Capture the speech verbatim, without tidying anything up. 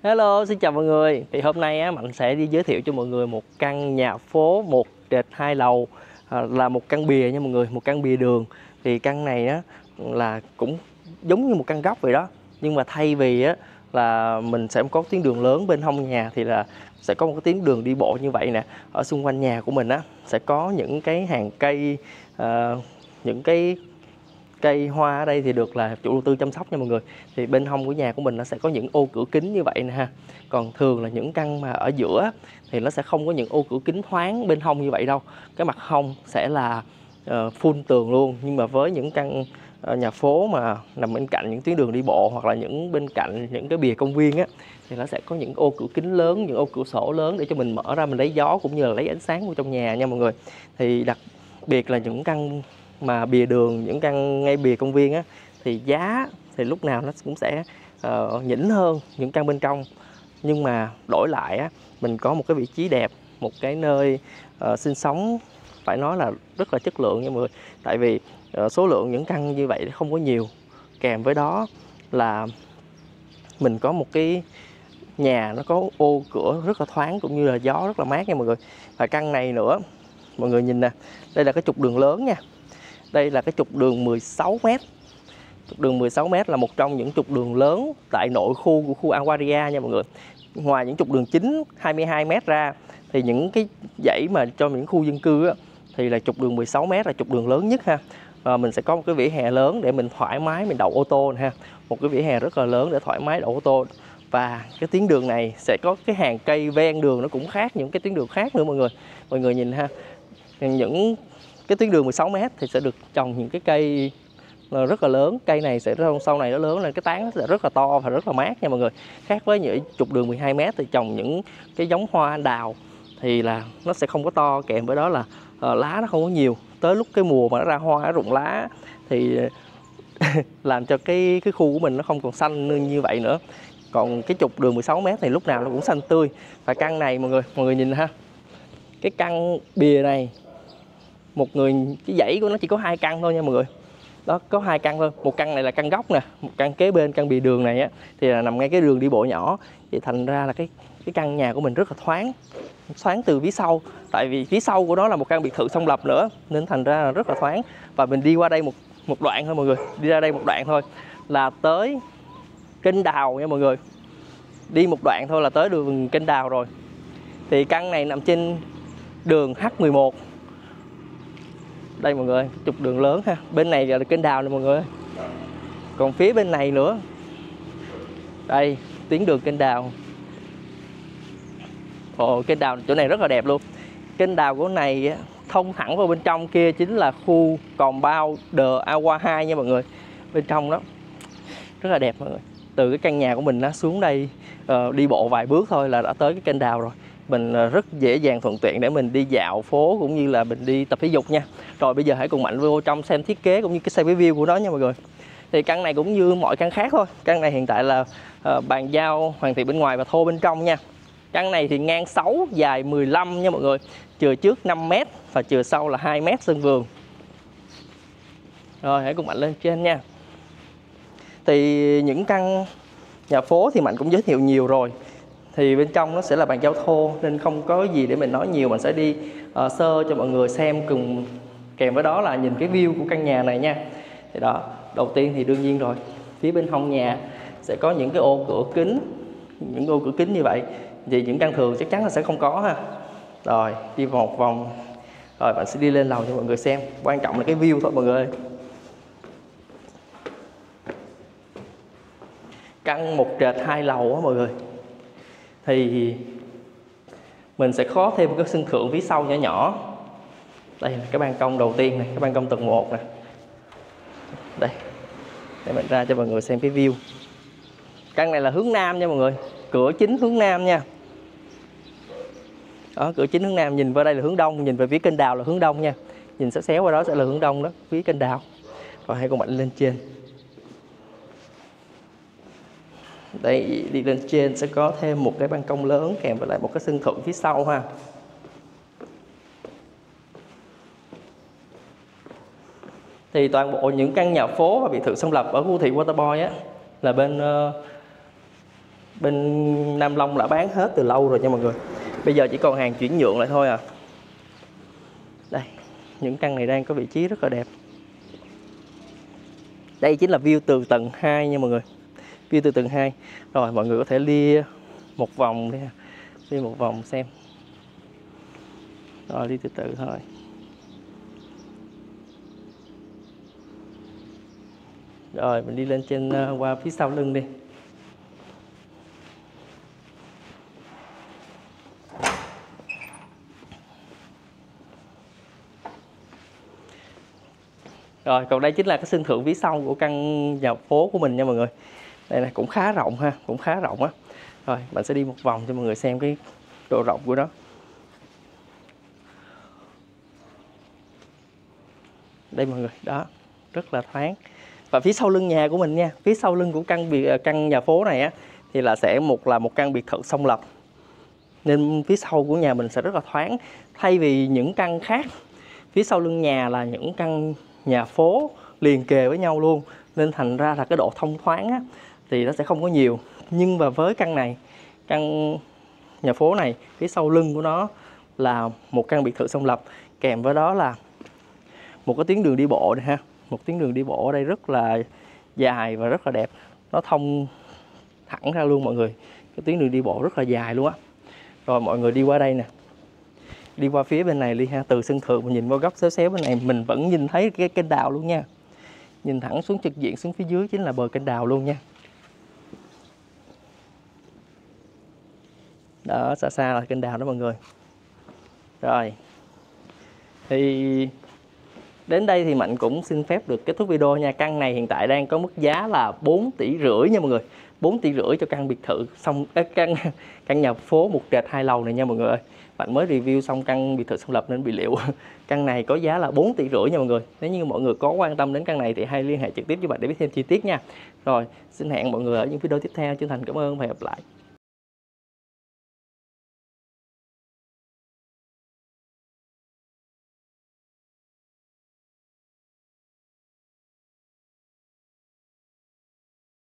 Hello, xin chào mọi người. Thì hôm nay á, Mạnh sẽ đi giới thiệu cho mọi người một căn nhà phố một trệt hai lầu, à, là một căn bìa nha mọi người, một căn bìa đường. Thì căn này á là cũng giống như một căn góc vậy đó, nhưng mà thay vì á là mình sẽ có tuyến đường lớn bên hông nhà thì là sẽ có một cái tuyến đường đi bộ như vậy nè. Ở xung quanh nhà của mình á sẽ có những cái hàng cây, à, những cái cây hoa ở đây thì được là chủ đầu tư chăm sóc nha mọi người. Thì bên hông của nhà của mình nó sẽ có những ô cửa kính như vậy nè ha. Còn thường là những căn mà ở giữa thì nó sẽ không có những ô cửa kính thoáng bên hông như vậy đâu. Cái mặt hông sẽ là uh, full tường luôn. Nhưng mà với những căn uh, nhà phố mà nằm bên cạnh những tuyến đường đi bộ hoặc là những bên cạnh những cái bìa công viên á, thì nó sẽ có những ô cửa kính lớn, những ô cửa sổ lớn để cho mình mở ra mình lấy gió cũng như là lấy ánh sáng vào trong nhà nha mọi người. Thì đặc biệt là những căn mà bìa đường, những căn ngay bìa công viên á, thì giá thì lúc nào nó cũng sẽ uh, nhỉnh hơn những căn bên trong. Nhưng mà đổi lại á, mình có một cái vị trí đẹp, một cái nơi uh, sinh sống phải nói là rất là chất lượng nha mọi người. Tại vì uh, số lượng những căn như vậy không có nhiều, kèm với đó là mình có một cái nhà nó có ô cửa rất là thoáng cũng như là gió rất là mát nha mọi người. Và căn này nữa, mọi người nhìn nè, đây là cái trục đường lớn nha. Đây là cái trục đường mười sáu mét. Trục đường mười sáu mét là một trong những trục đường lớn tại nội khu của khu Aquaria nha mọi người. Ngoài những trục đường chính hai mươi hai mét ra thì những cái dãy mà cho những khu dân cư á, thì là trục đường mười sáu mét là trục đường lớn nhất ha. Và mình sẽ có một cái vỉa hè lớn để mình thoải mái mình đậu ô tô này ha. Một cái vỉa hè rất là lớn để thoải mái đậu ô tô. Và cái tuyến đường này sẽ có cái hàng cây ven đường nó cũng khác những cái tuyến đường khác nữa mọi người. Mọi người nhìn ha. Những cái tuyến đường mười sáu mét thì sẽ được trồng những cái cây rất là lớn. Cây này sẽ sau này nó lớn lên, cái tán nó sẽ rất là to và rất là mát nha mọi người. Khác với những trục đường mười hai mét thì trồng những cái giống hoa đào thì là nó sẽ không có to, kèm với đó là uh, lá nó không có nhiều. Tới lúc cái mùa mà nó ra hoa, nó rụng lá thì làm cho cái cái khu của mình nó không còn xanh như vậy nữa. Còn cái trục đường mười sáu mét thì lúc nào nó cũng xanh tươi. Và căn này mọi người, mọi người nhìn ha. Cái căn bìa này một người, cái dãy của nó chỉ có hai căn thôi nha mọi người. Đó, có hai căn thôi. Một căn này là căn góc nè, một căn kế bên căn bìa đường này á thì là nằm ngay cái đường đi bộ nhỏ. Thì thành ra là cái cái căn nhà của mình rất là thoáng. Thoáng từ phía sau. Tại vì phía sau của nó là một căn biệt thự song lập nữa, nên thành ra là rất là thoáng. Và mình đi qua đây một một đoạn thôi mọi người. Đi ra đây một đoạn thôi là tới kênh đào nha mọi người. Đi một đoạn thôi là tới đường kênh đào rồi. Thì căn này nằm trên đường H mười một. Đây mọi người, trục đường lớn ha. Bên này là kênh đào nè mọi người. Còn phía bên này nữa, đây, tuyến đường kênh đào. Ồ, kênh đào chỗ này rất là đẹp luôn. Kênh đào của này thông thẳng vào bên trong kia chính là khu compound The Aqua hai nha mọi người. Bên trong đó rất là đẹp mọi người. Từ cái căn nhà của mình nó xuống đây uh, đi bộ vài bước thôi là đã tới cái kênh đào rồi. Mình rất dễ dàng thuận tiện để mình đi dạo phố cũng như là mình đi tập thể dục nha. Rồi bây giờ hãy cùng Mạnh vô trong xem thiết kế cũng như cái xe view của nó nha mọi người. Thì căn này cũng như mọi căn khác thôi. Căn này hiện tại là uh, bàn giao hoàn thiện bên ngoài và thô bên trong nha. Căn này thì ngang sáu, dài mười lăm nha mọi người. Chừa trước năm mét và chừa sau là hai mét sân vườn. Rồi hãy cùng Mạnh lên trên nha. Thì những căn nhà phố thì Mạnh cũng giới thiệu nhiều rồi. Thì bên trong nó sẽ là bàn giao thô nên không có gì để mình nói nhiều. Mình sẽ đi uh, sơ cho mọi người xem cùng, kèm với đó là nhìn cái view của căn nhà này nha. Thì đó, đầu tiên thì đương nhiên rồi, phía bên hông nhà sẽ có những cái ô cửa kính. Những ô cửa kính như vậy thì những căn thường chắc chắn là sẽ không có ha. Rồi đi một vòng. Rồi bạn sẽ đi lên lầu cho mọi người xem. Quan trọng là cái view thôi mọi người. Căn một trệt hai lầu á mọi người. Thì mình sẽ có thêm một cái sân thượng phía sau nhỏ nhỏ. Đây là cái ban công đầu tiên này, cái ban công tầng một nè. Đây, để mình ra cho mọi người xem cái view. Căn này là hướng nam nha mọi người. Cửa chính hướng nam nha. Đó, cửa chính hướng nam, nhìn vào đây là hướng đông, nhìn về phía kênh đào là hướng đông nha. Nhìn xéo xéo qua đó sẽ là hướng đông đó, phía kênh đào. Rồi hãy cùng Mạnh lên trên. Đây, đi lên trên sẽ có thêm một cái ban công lớn kèm với lại một cái sân thượng phía sau ha. Thì toàn bộ những căn nhà phố và biệt thự song lập ở khu thị Waterboy á là bên uh, Bên Nam Long đã bán hết từ lâu rồi nha mọi người. Bây giờ chỉ còn hàng chuyển nhượng lại thôi à. Đây, những căn này đang có vị trí rất là đẹp. Đây chính là view từ tầng hai nha mọi người. View từ tầng hai. Rồi mọi người có thể lia một vòng đi ha. Lia một vòng xem. Rồi đi từ từ thôi. Rồi mình đi lên trên uh, qua phía sau lưng đi. Rồi còn đây chính là cái sân thượng phía sau của căn nhà phố của mình nha mọi người. Đây này cũng khá rộng ha, cũng khá rộng á. Rồi mình sẽ đi một vòng cho mọi người xem cái độ rộng của nó. Đây mọi người, đó, rất là thoáng. Và phía sau lưng nhà của mình nha, phía sau lưng của căn biệt căn nhà phố này á thì là sẽ một là một căn biệt thự song lập. Nên phía sau của nhà mình sẽ rất là thoáng. Thay vì những căn khác, phía sau lưng nhà là những căn nhà phố liền kề với nhau luôn, nên thành ra là cái độ thông thoáng á, thì nó sẽ không có nhiều. Nhưng mà với căn này, căn nhà phố này, phía sau lưng của nó là một căn biệt thự song lập, kèm với đó là một cái tuyến đường đi bộ này ha. Một tuyến đường đi bộ ở đây rất là dài và rất là đẹp. Nó thông thẳng ra luôn mọi người. Cái tuyến đường đi bộ rất là dài luôn á. Rồi mọi người đi qua đây nè. Đi qua phía bên này đi ha, từ sân thượng mình nhìn qua góc xéo xéo bên này mình vẫn nhìn thấy cái kênh đào luôn nha. Nhìn thẳng xuống trực diện xuống phía dưới chính là bờ kênh đào luôn nha. Đó, xa xa là kênh đào đó mọi người. Rồi. Thì đến đây thì Mạnh cũng xin phép được kết thúc video nha. Căn này hiện tại đang có mức giá là bốn tỷ rưỡi nha mọi người. bốn tỷ rưỡi cho căn biệt thự xong căn căn nhà phố một trệt hai lầu này nha mọi người ơi. Bạn mới review xong căn biệt thự song lập nên bị liệu. Căn này có giá là bốn tỷ rưỡi nha mọi người. Nếu như mọi người có quan tâm đến căn này thì hãy liên hệ trực tiếp với bạn để biết thêm chi tiết nha. Rồi, xin hẹn mọi người ở những video tiếp theo. Chân thành cảm ơn và hẹn gặp lại.